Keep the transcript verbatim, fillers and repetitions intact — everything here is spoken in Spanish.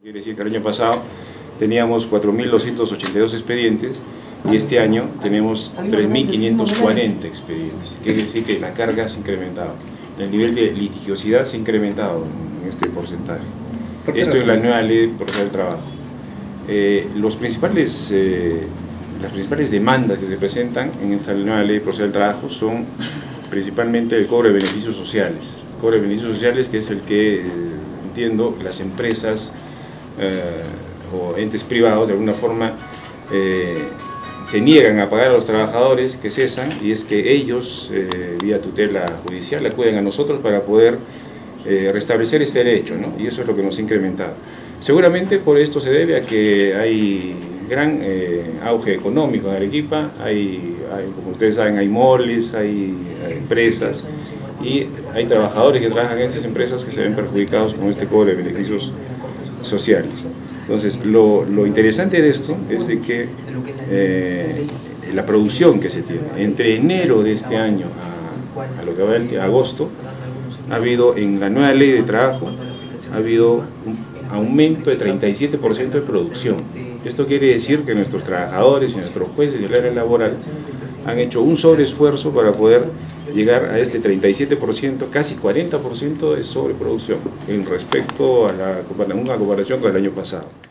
Quiere decir que el año pasado teníamos cuatro mil doscientos ochenta y dos expedientes y este año tenemos tres mil quinientos cuarenta expedientes. Quiere decir que la carga se ha incrementado, el nivel de litigiosidad se ha incrementado en este porcentaje. Esto es la nueva ley procesal del trabajo. Eh, los principales, eh, las principales demandas que se presentan en esta nueva ley procesal del trabajo son principalmente el cobro de beneficios sociales. El cobro de beneficios sociales, que es el que, eh, entiendo, las empresas Eh, o entes privados de alguna forma eh, se niegan a pagar a los trabajadores que cesan, y es que ellos eh, vía tutela judicial acuden a nosotros para poder eh, restablecer este derecho, ¿no? Y eso es lo que nos ha incrementado. Seguramente por esto se debe a que hay gran eh, auge económico en Arequipa, hay, hay, como ustedes saben, hay moles, hay, hay empresas y hay trabajadores que trabajan en estas empresas que se ven perjudicados con este cobro de beneficios sociales. Entonces, lo, lo interesante de esto es de que eh, la producción que se tiene entre enero de este año a, a lo que va de agosto, ha habido en la nueva ley de trabajo, ha habido un aumento de treinta y siete por ciento de producción. Esto quiere decir que nuestros trabajadores y nuestros jueces del área laboral han hecho un sobreesfuerzo para poder llegar a este treinta y siete por ciento, casi cuarenta por ciento de sobreproducción en respecto a la, una comparación con el año pasado.